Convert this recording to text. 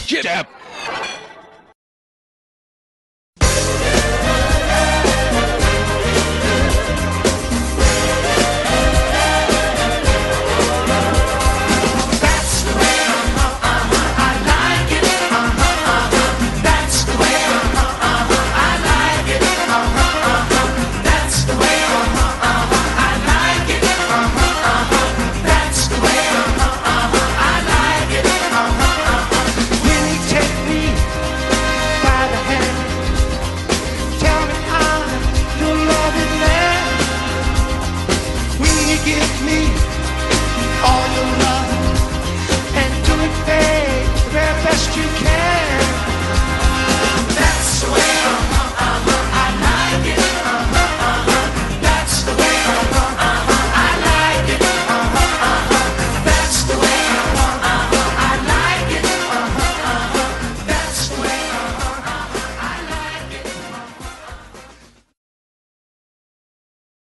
Jab. Give me all your love and do it, babe, the very best you can.